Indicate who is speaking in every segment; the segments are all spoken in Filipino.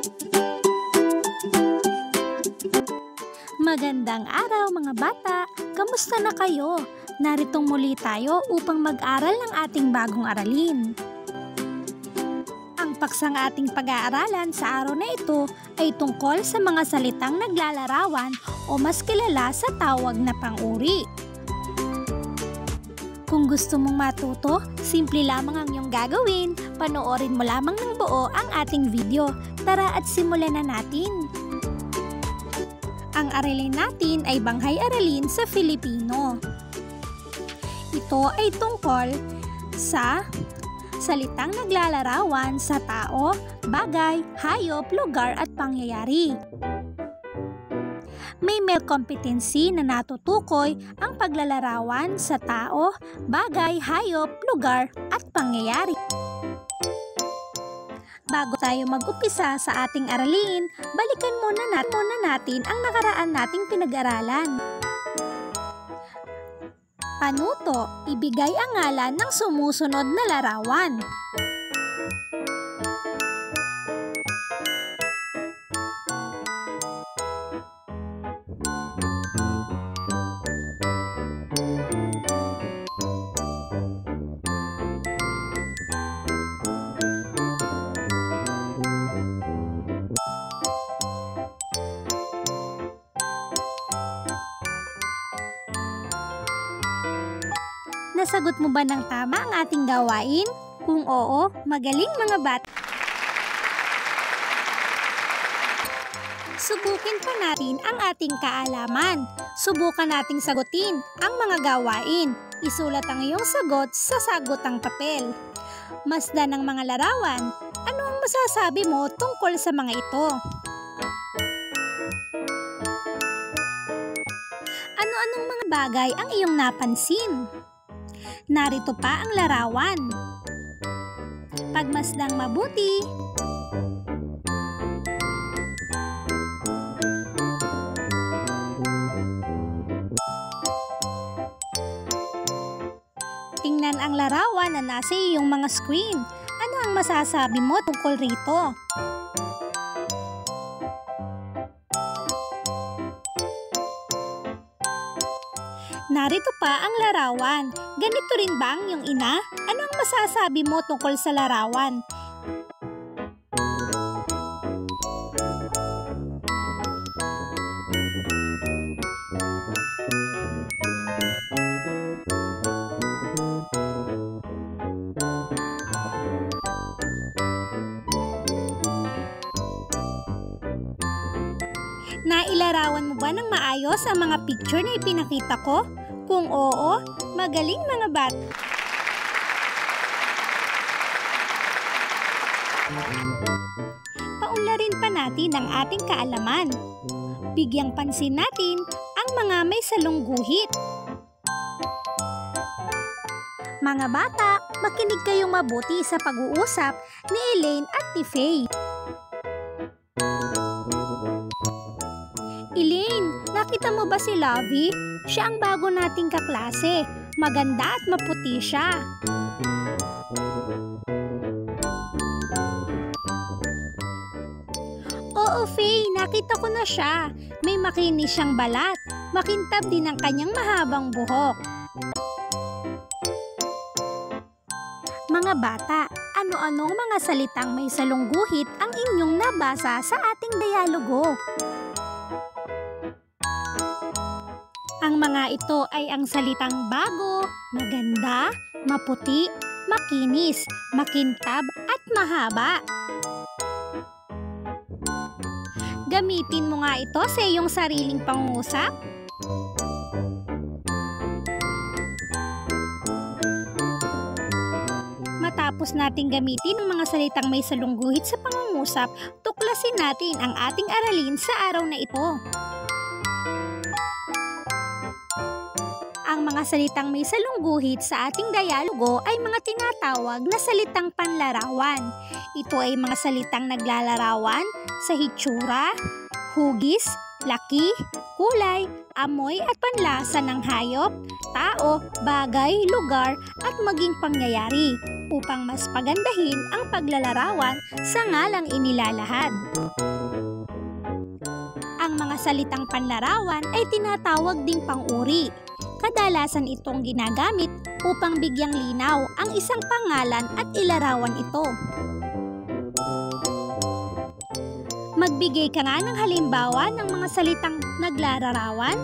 Speaker 1: Magandang araw mga bata! Kamusta na kayo? Naritong muli tayo upang mag-aral ng ating bagong aralin. Ang paksang ating pag-aaralan sa araw na ito ay tungkol sa mga salitang naglalarawan o mas kilala sa tawag na pang-uri. Kung gusto mong matuto, simple lamang ang iyong gagawin. Panoorin mo lamang ng buo ang ating video. Tara at simulan na natin! Ang aralin natin ay Banghay Aralin sa Filipino. Ito ay tungkol sa salitang naglalarawan sa tao, bagay, hayop, lugar at pangyayari. May competency na natutukoy ang paglalarawan sa tao, bagay, hayop, lugar at pangyayari. Bago tayo mag-upisa sa ating aralin, balikan muna natin ang nakaraan nating pinag-aralan. Panuto, ibigay ang ngalan ng sumusunod na larawan. Nasagot mo ba ng tama ang ating gawain? Kung oo, magaling mga bata! Subukin pa natin ang ating kaalaman. Subukan nating sagutin ang mga gawain. Isulat ang iyong sagot sa sagotang papel. Masdan ng mga larawan. Ano ang masasabi mo tungkol sa mga ito? Ano-anong mga bagay ang iyong napansin? Narito pa ang larawan. Pagmasdang mabuti. Tingnan ang larawan na nasa iyong mga screen. Ano ang masasabi mo tungkol rito? Narito pa ang larawan. Ganito rin ba ang iyong ina? Ano ang masasabi mo tungkol sa larawan? Nailarawan mo ba ng maayos ang mga picture na ipinakita ko? Kung oo, magaling mga bata! Paunlarin pa natin ang ating kaalaman. Bigyang pansin natin ang mga may salungguhit. Mga bata, makinig kayong mabuti sa pag-uusap ni Elaine at ni Faye. Elaine, nakita mo ba si Lovie? Siya ang bago nating kaklase. Maganda at maputi siya. Oo, Faye, nakita ko na siya. May makinis siyang balat. Makintab din ang kanyang mahabang buhok. Mga bata, ano-anong mga salitang may salungguhit ang inyong nabasa sa ating dialogo? Ang mga ito ay ang salitang bago, maganda, maputi, makinis, makintab at mahaba. Gamitin mo nga ito sa iyong sariling pangungusap. Matapos nating gamitin ang mga salitang may salungguhit sa pangungusap, tuklasin natin ang ating aralin sa araw na ito. Ang mga salitang may salungguhit sa ating dialogo ay mga tinatawag na salitang panlarawan. Ito ay mga salitang naglalarawan sa hitsura, hugis, laki, kulay, amoy at panlasa ng hayop, tao, bagay, lugar at maging pangyayari. upang mas pagandahin ang paglalarawan sa ngalang inilalahad. Ang mga salitang panlarawan ay tinatawag ding pang-uri. Kadalasan itong ginagamit upang bigyang linaw ang isang pangalan at ilarawan ito. Magbigay ka nga ng halimbawa ng mga salitang naglalarawan.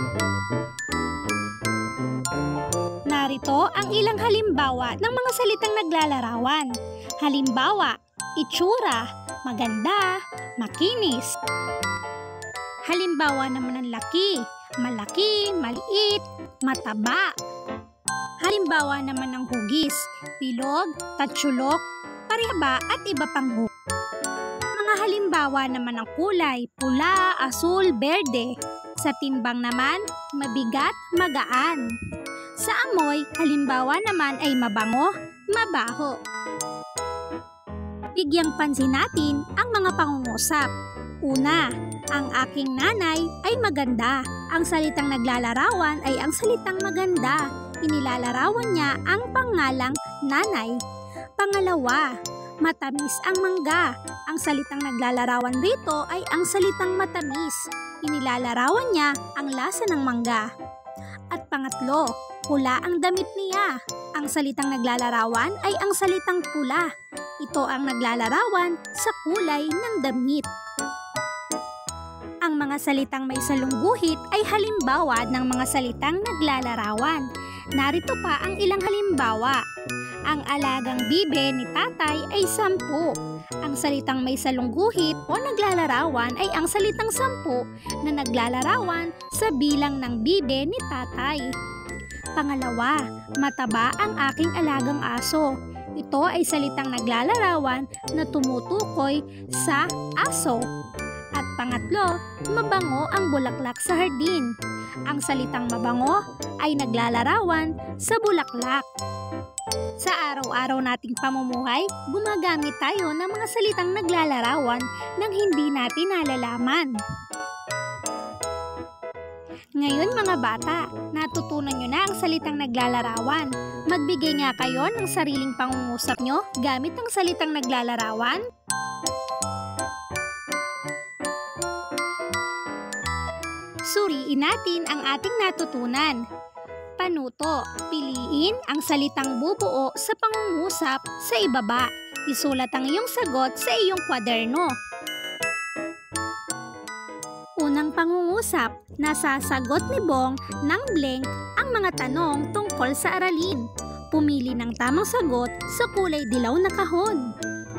Speaker 1: Narito ang ilang halimbawa ng mga salitang naglalarawan. Halimbawa, itsura, maganda, makinis. Halimbawa naman ng laki, malaki, maliit, mataba. Halimbawa naman ng hugis, bilog, tatsulok, parihaba at iba pang hugis. Mga halimbawa naman ng kulay, pula, asul, berde. Sa timbang naman, mabigat, magaan. Sa amoy, halimbawa naman ay mabango, mabaho. Bigyang pansin natin ang mga pangungusap. Una, ang aking nanay ay maganda. Ang salitang naglalarawan ay ang salitang maganda. Inilalarawan niya ang pangalang nanay. Pangalawa, matamis ang mangga. Ang salitang naglalarawan rito ay ang salitang matamis. Inilalarawan niya ang lasa ng mangga. At pangatlo, pula ang damit niya. Ang salitang naglalarawan ay ang salitang pula. Ito ang naglalarawan sa kulay ng damit. Ang mga salitang may salungguhit ay halimbawa ng mga salitang naglalarawan. Narito pa ang ilang halimbawa. Ang alagang bibe ni tatay ay 10. Ang salitang may salungguhit o naglalarawan ay ang salitang 10 na naglalarawan sa bilang ng bibe ni tatay. Pangalawa, mataba ang aking alagang aso. Ito ay salitang naglalarawan na tumutukoy sa aso. At pangatlo, mabango ang bulaklak sa hardin. Ang salitang mabango ay naglalarawan sa bulaklak. Sa araw-araw nating pamumuhay, gumagamit tayo ng mga salitang naglalarawan nang hindi natin nalalaman. Ngayon mga bata, natutunan nyo na ang salitang naglalarawan. Magbigay nga kayo ng sariling pangungusap nyo gamit ang salitang naglalarawan. Suriin natin ang ating natutunan. Panuto, piliin ang salitang bubuo sa pangungusap sa ibaba. Isulat ang iyong sagot sa iyong kwaderno. Unang pangungusap, nasasagot ni Bong ng blank ang mga tanong tungkol sa aralin. Pumili ng tamang sagot sa kulay dilaw na kahon.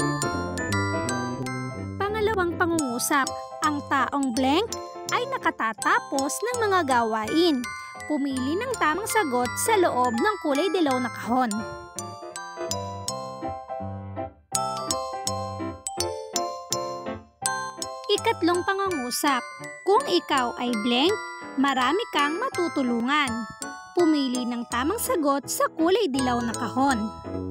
Speaker 1: Pangalawang pangungusap, ang taong blank ay nakatatapos ng mga gawain. Pumili ng tamang sagot sa loob ng kulay dilaw na kahon. Ikatlong pangungusap, kung ikaw ay blank, marami kang matutulungan. Pumili ng tamang sagot sa kulay dilaw na kahon.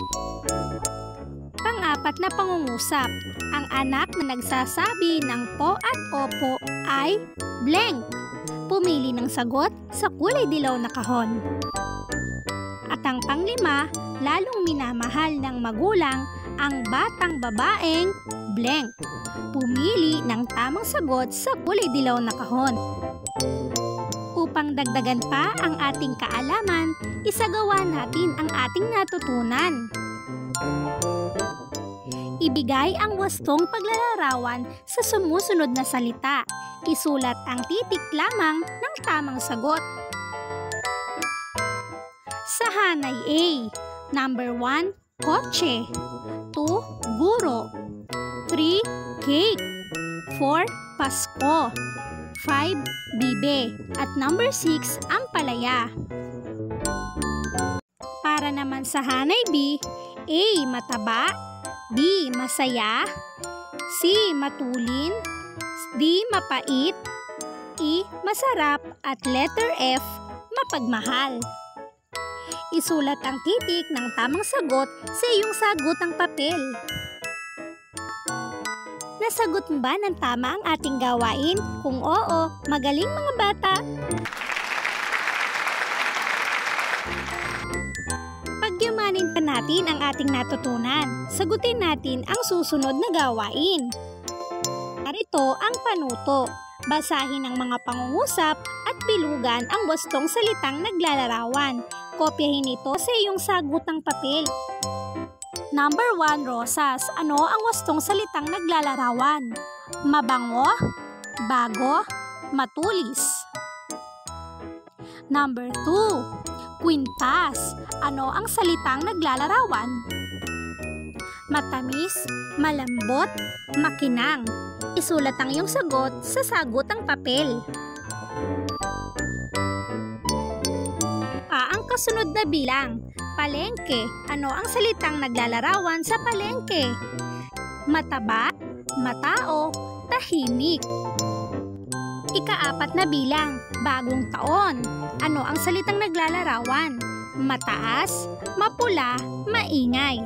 Speaker 1: Pang-apat na pangungusap, ang anak na nagsasabi ng po at opo ay blank. Pumili ng sagot sa kulay dilaw na kahon. At ang panglima, lalong minamahal ng magulang ang batang babaeng blank. Pumili ng tamang sagot sa kulay dilaw na kahon. Upang dagdagan pa ang ating kaalaman, isagawa natin ang ating natutunan. Ibigay ang wastong paglalarawan sa sumusunod na salita. Isulat ang titik lamang ng tamang sagot. Sa hanay A, number 1, kotse. 2, guro. 3, cake. 4, Pasko. 5, bibe. At number 6, ampalaya. Para naman sa hanay B, A, mataba. B, masaya. C, matulin. D, mapait. E, masarap. At letter F, mapagmahal. Isulat ang titik ng tamang sagot sa iyong sagutang papel. Nasagot mo ba ng tama ang ating gawain? Kung oo, magaling mga bata! Pagyamanin pa natin ang ating natutunan. Sagutin natin ang susunod na gawain. Narito ang panuto. Basahin ang mga pangungusap at bilugan ang wastong salitang naglalarawan. Kopyahin ito sa iyong sagutang papel. Number 1, rosas. Ano ang wastong salitang naglalarawan? Mabango, bago, matulis. Number 2, kwintas. Ano ang salitang naglalarawan? Matamis, malambot, makinang. Isulat ang iyong sagot sa sagutang papel. Ang kasunod na bilang, palengke. Ano ang salitang naglalarawan sa palengke? Mataba, matao, tahimik. Ika-4 na bilang, bagong taon. Ano ang salitang naglalarawan? Mataas, mapula, maingay.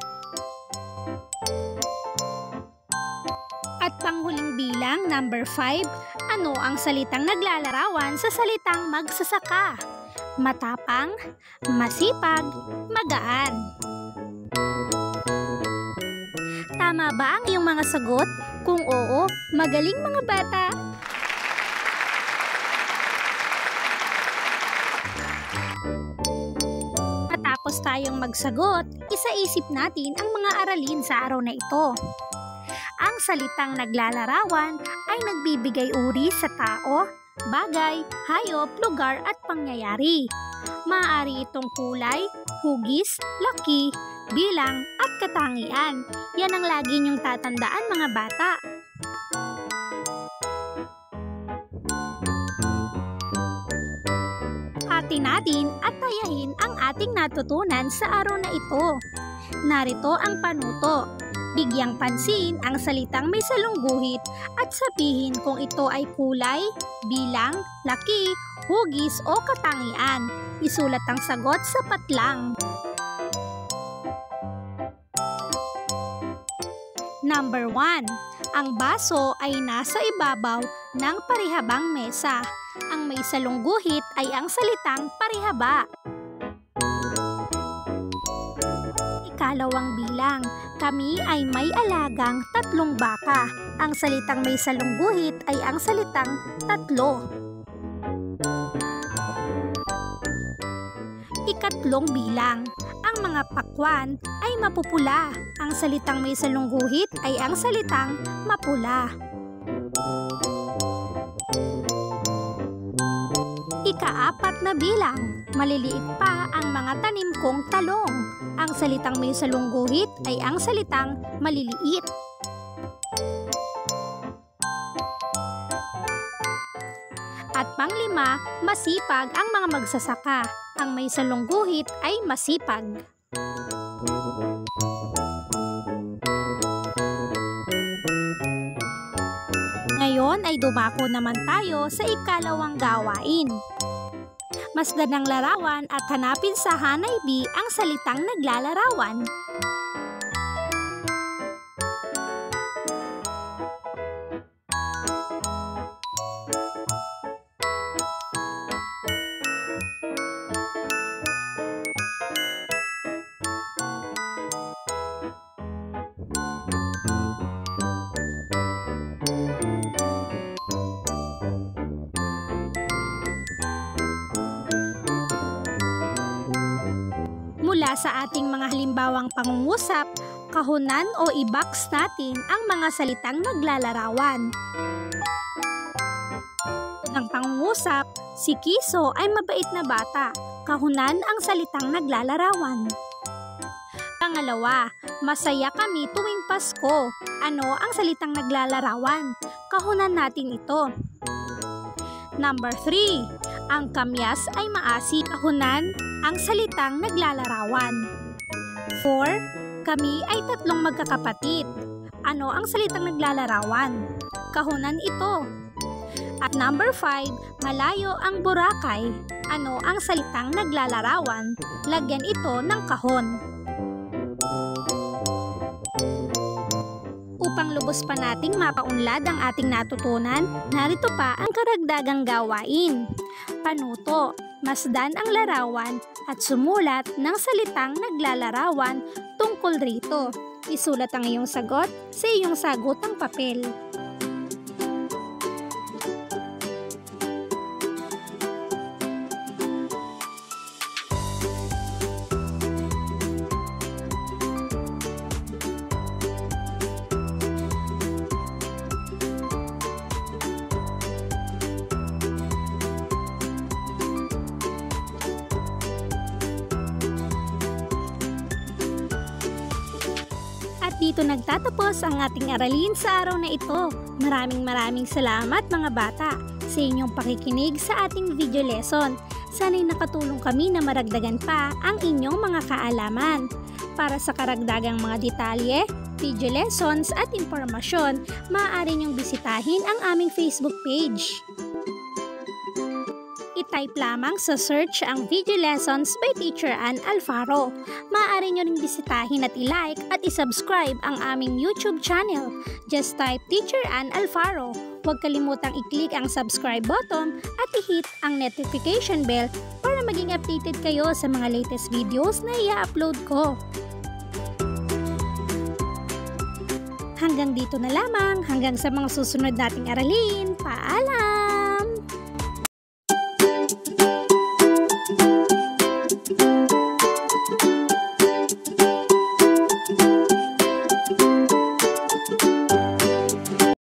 Speaker 1: At panghuling bilang, number 5, ano ang salitang naglalarawan sa salitang magsasaka? Matapang, masipag, magaan. Tama ba ang iyong mga sagot? Kung oo, magaling mga bata! Matapos tayong magsagot, isaisip natin ang mga aralin sa araw na ito. Ang salitang naglalarawan ay nagbibigay uri sa tao, bagay, hayop, lugar at pangyayari. Maaari itong kulay, hugis, laki, bilang at katangian. Yan ang lagi niyong tatandaan mga bata. Hati natin at tayahin ang ating natutunan sa araw na ito. Narito ang panuto. Bigyang pansin ang salitang may salungguhit at sabihin kung ito ay kulay, bilang, laki, hugis o katangian. Isulat ang sagot sa patlang. Number 1. Ang baso ay nasa ibabaw ng parihabang mesa. Ang may salungguhit ay ang salitang parihaba. Ikalawang bilang, kami ay may alagang 3 baka. Ang salitang may salungguhit ay ang salitang 3. Ikatlong bilang, ang mga pakwan ay mapupula. Ang salitang may salungguhit ay ang salitang mapula. Ika-4 na bilang, maliliit pa ang mga tanim kong talong. Ang salitang may salungguhit ay ang salitang maliliit. At pang-5, masipag ang mga magsasaka. Ang may salungguhit ay masipag. Ngayon ay dumako naman tayo sa ikalawang gawain. Masdan ang larawan at hanapin sa Hanay B ang salitang naglalarawan. Mula sa ating mga halimbawang pangungusap, kahunan o i-box natin ang mga salitang naglalarawan. Unang pangungusap, si Kiso ay mabait na bata. Kahunan ang salitang naglalarawan. Pangalawa, masaya kami tuwing Pasko. Ano ang salitang naglalarawan? Kahunan natin ito. Number 3, ang kamyas ay maasi. Kahunan ang salitang naglalarawan. 4, kami ay 3 magkakapatid. Ano ang salitang naglalarawan? Kahunan ito. At number 5, malayo ang Boracay. Ano ang salitang naglalarawan? Lagyan ito ng kahon. Upang lubos pa nating mapaunlad ang ating natutunan, narito pa ang karagdagang gawain. Panuto, masdan ang larawan at sumulat ng salitang naglalarawan tungkol rito. Isulat ang iyong sagot sa iyong sagutang papel. At dito nagtatapos ang ating aralin sa araw na ito. Maraming salamat mga bata sa inyong pakikinig sa ating video lesson. Sana'y nakatulong kami na maragdagan pa ang inyong mga kaalaman. Para sa karagdagang mga detalye, video lessons at impormasyon, maaari niyong bisitahin ang aming Facebook page. I-type lamang sa search ang Video Lessons by Teacher Ann Alfaro. Maaari nyo ring bisitahin at i-like at i-subscribe ang aming YouTube channel. Just type Teacher Ann Alfaro. Huwag kalimutang i-click ang subscribe button at i-hit ang notification bell para maging updated kayo sa mga latest videos na i-upload ko. Hanggang dito na lamang, hanggang sa mga susunod nating aralin. Paalam!